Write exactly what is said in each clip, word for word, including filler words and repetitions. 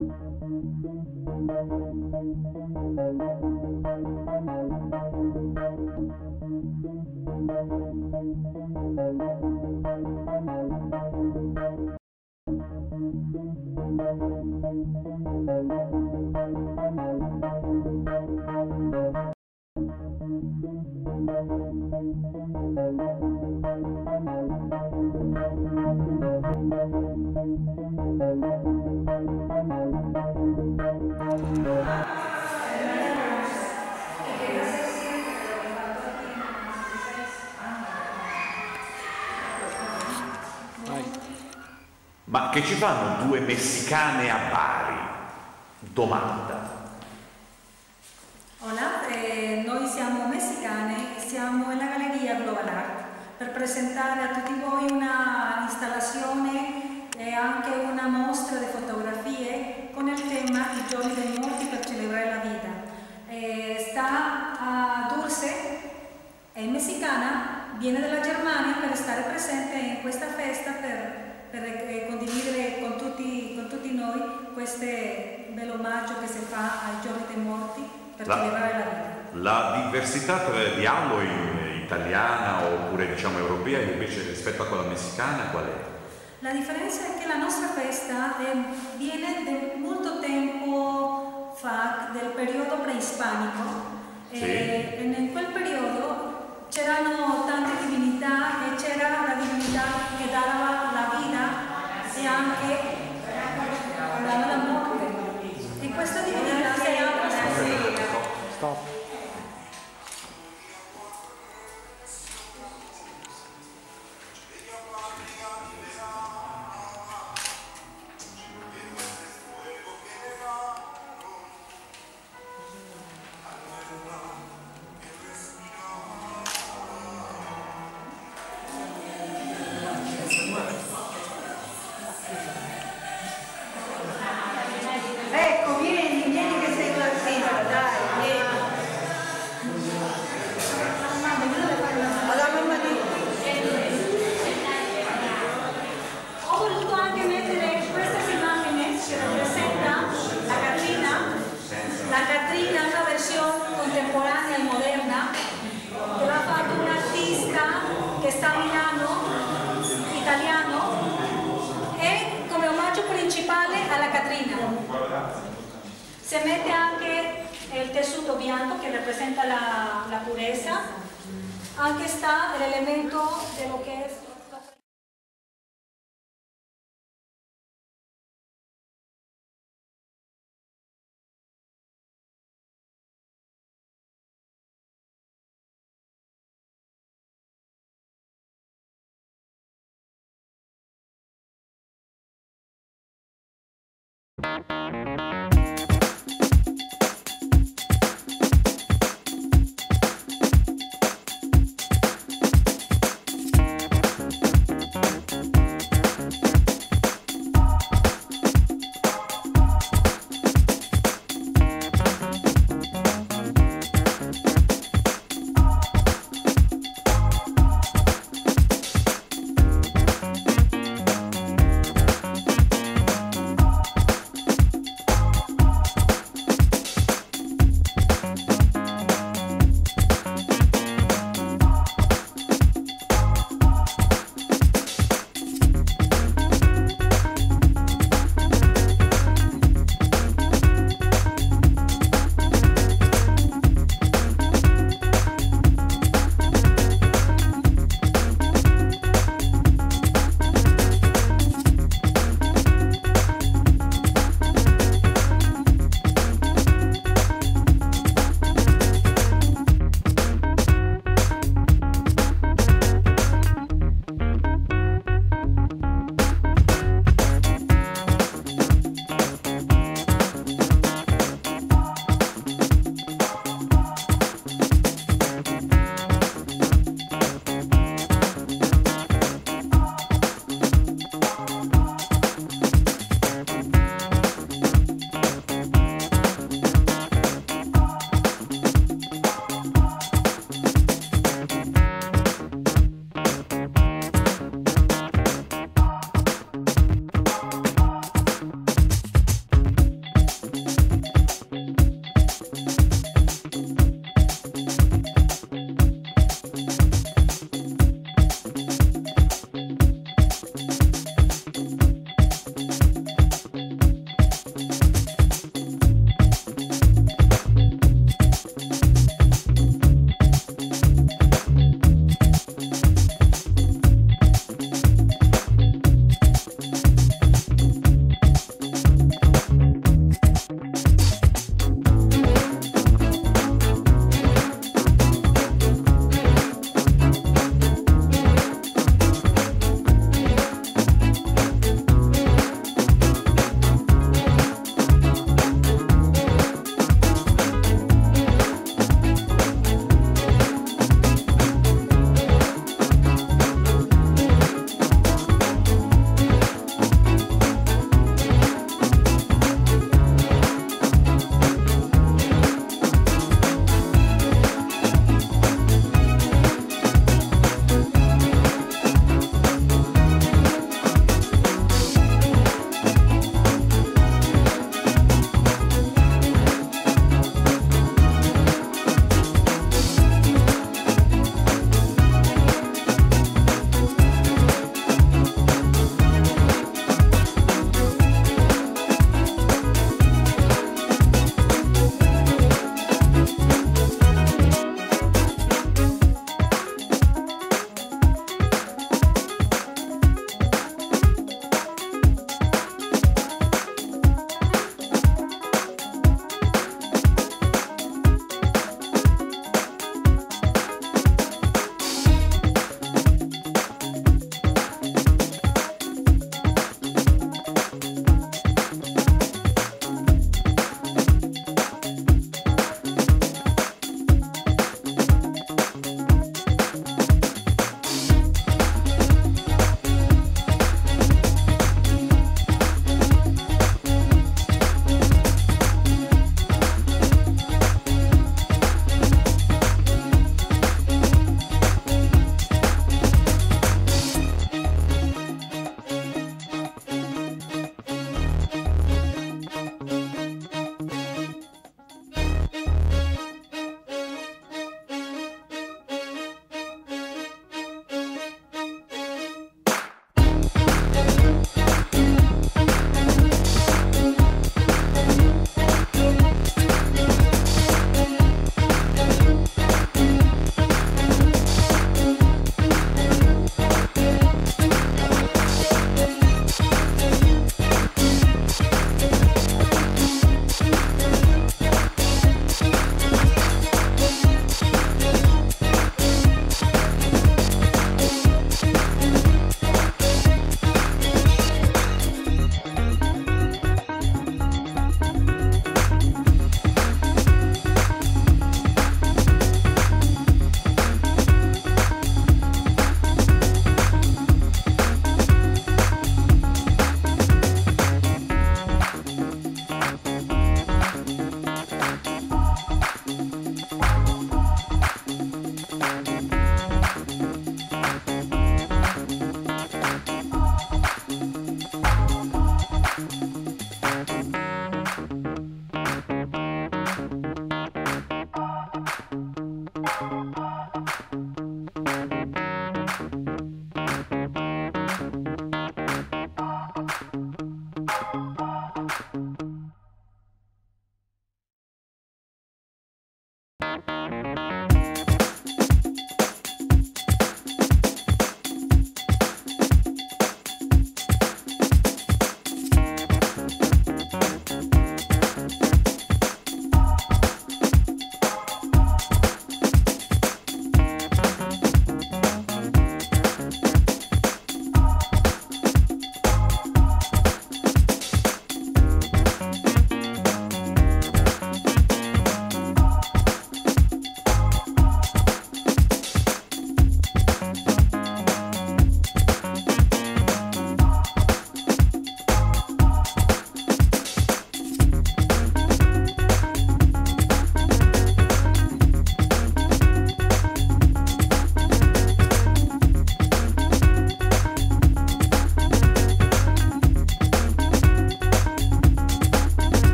Ma che ci fanno due messicane a Bari? Domanda. Hola, eh, noi siamo messicane e siamo nella Galleria Global Art per presentare a tutti voi una installazione e anche una mostra di fotografie con il tema I giorni dei morti per celebrare la vita. Eh, sta a Dulce, è messicana, viene dalla Germania per stare presente in questa festa per per eh, condividere con tutti, con tutti noi questo bello omaggio che si fa ai giorni dei morti per la, celebrare la vita. La diversità tra di Halloween italiana oppure diciamo europea invece rispetto a quella messicana qual è? La differenza è che la nostra festa eh, viene da molto tempo fa, del periodo prehispanico. Sì. E in quel periodo c'erano tante divinità e c'era la divinità che dava la vita e anche dava la morte. E questa divinità si chiama Stop. Ecco, vieni, vieni che sei classita, dai, vieni. Alla mamma di... Ho voluto anche mettere queste immagini che rappresenta la Catrina. La Catrina è una versione contemporanea e moderna che l'ha fatto un artista che sta a Milano, italiano, e come omaggio principale alla Catrina. Si mette anche il tessuto bianco che rappresenta la, la purezza, anche sta l'elemento dello che è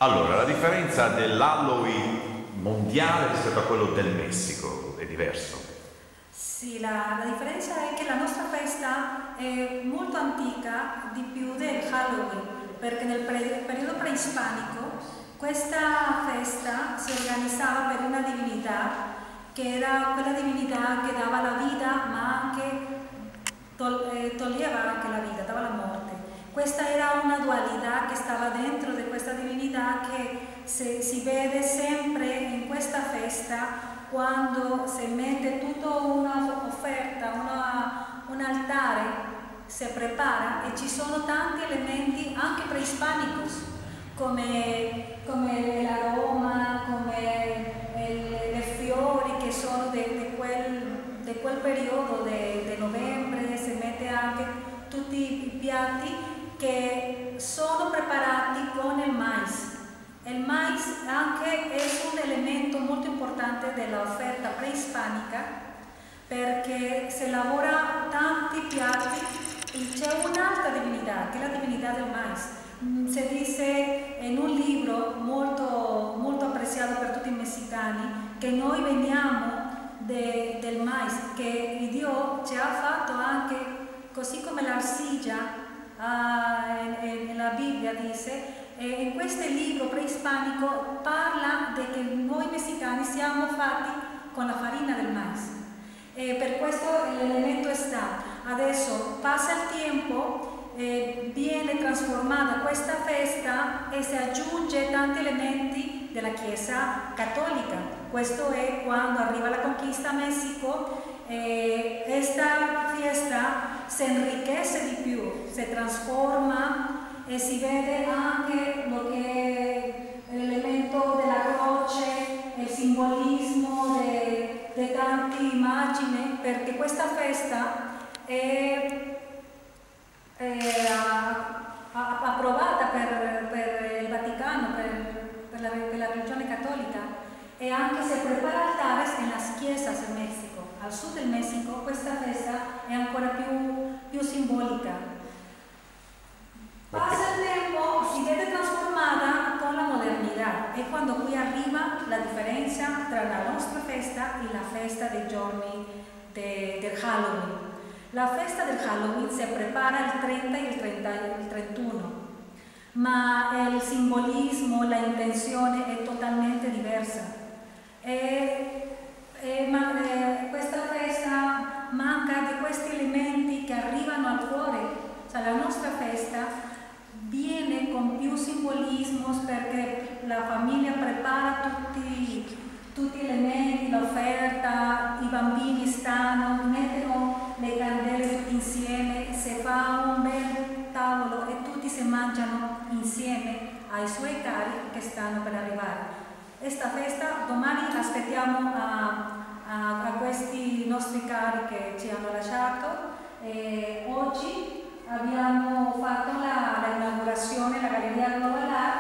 Allora, la differenza dell'Halloween mondiale rispetto a quello del Messico è diverso? Sì, la, la differenza è che la nostra festa è molto antica, di più del Halloween, perché nel pre- periodo preispanico questa festa si organizzava per una divinità che era quella divinità che dava la vita ma anche tol- eh, toglieva anche la vita, dava la morte. Questa era una dualità che stava dentro di questa divinità che se, si vede sempre in questa festa quando si mette tutta una offerta, una, un altare, si prepara e ci sono tanti elementi anche preispanici come, come l'aroma, come le fiori che sono di quel, de quel periodo di novembre, si mette anche tutti i piatti che sono preparati con il mais. Il mais anche è un elemento molto importante dell'offerta preispanica perché si lavora tanti piatti e c'è un'altra divinità che è la divinità del mais. Si dice in un libro molto, molto apprezzato per tutti i messicani che noi veniamo de, del mais, che Dio ci ha fatto anche così come l'arsiglia nella Bibbia dice. E in questo libro preispanico parla di che noi messicani siamo fatti con la farina del mais e per questo l'elemento sta. Adesso passa il tempo, eh, viene trasformata questa festa e si aggiunge tanti elementi della Chiesa cattolica. Questo è quando arriva la conquista a Messico. Eh, questa festa si enriquece di più, si trasforma e si vede anche lo che è l'elemento della croce, il simbolismo di tante immagini, perché questa festa è, è approvata per, per il Vaticano, per, per, la, per la religione cattolica e anche si prepara altares en las chiesas in Messico. Al sud del Messico questa festa è ancora più, più simbolica. Passa il tempo, si vede trasformata con la modernità e quando qui arriva la differenza tra la nostra festa e la festa dei giorni de, del Halloween. La festa del Halloween si prepara il trenta e il, trenta, il trentuno, ma il simbolismo, la intenzione è totalmente diversa. E, e, ma, e questa festa manca di questi elementi che arrivano al cuore. Cioè, la nostra festa viene con più simbolismo perché la famiglia prepara tutti, tutti gli elementi, l'offerta, i bambini stanno, mettono le candele tutti insieme, si fa un bel tavolo e tutti si mangiano insieme ai suoi cari che stanno per arrivare. Questa festa domani aspettiamo a, a, a questi nostri cari che ci hanno lasciato e oggi abbiamo fatto la, la inaugurazione della Galleria Global Art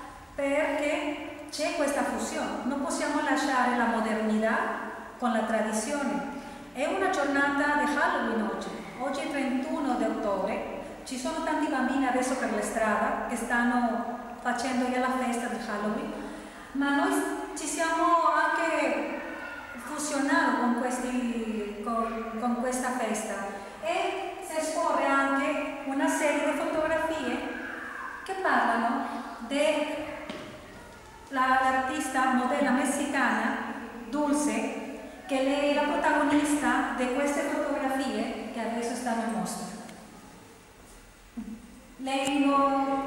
perché c'è questa fusione, non possiamo lasciare la modernità con la tradizione. È una giornata di Halloween oggi, oggi è trentuno di ottobre, ci sono tanti bambini adesso per la strada che stanno facendo già la festa di Halloween, ma noi ci siamo anche fusionati con, questi, con, con questa festa e si esporre anche una serie di fotografie che parlano dell'artista modella messicana Dulce, che lei è la protagonista di queste fotografie che adesso stanno in mostra. Lei lo